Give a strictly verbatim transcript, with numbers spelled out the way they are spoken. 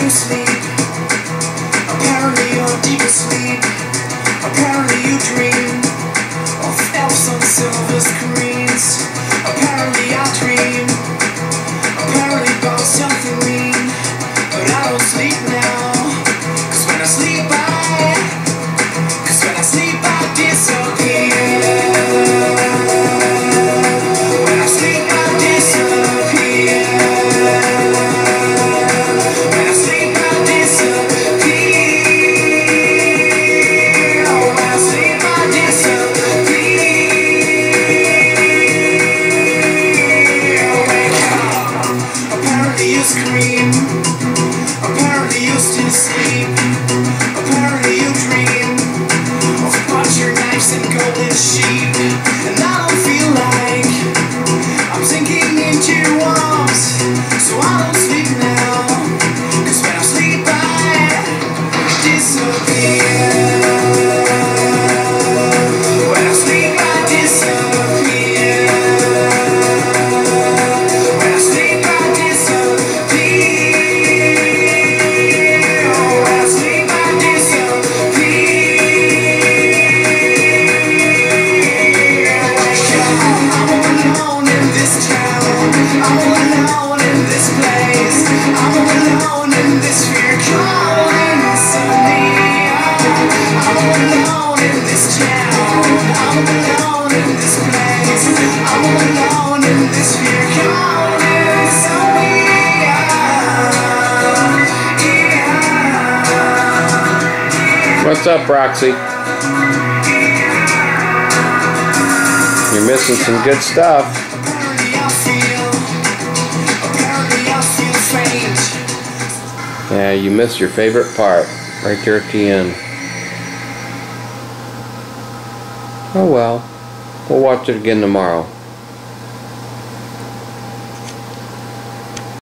you sleep. Apparently you're deep asleep. Apparently you dream of elves on silver screens. Apparently I dream. Apparently about something mean. But I don't sleep now. Cause when I sleep I Cause when I sleep I disappear. When I sleep I disappear. When I sleep I disappear. When I sleep I disappear. Wake up. Apparently you scream. Apparently you still sleep. Apparently you dream of butcher knives and golden sheep. And I don't feel like I'm sinking into your arms. So I don't sleep now. Cause when I sleep I disappear. When I sleep I disappear. When I sleep I disappear. When I sleep I disappear. I'm alone in this town. I'm alone in this place. I'm alone in this fear calling me out. I'm alone in this town. I'm alone in this place. I'm alone in this fear calling me out. Yeah. What's up, Roxy? You're missing some good stuff. Apparently I feel, apparently I feel faint. Yeah, you missed your favorite part right there at the end. Oh well, we'll watch it again tomorrow.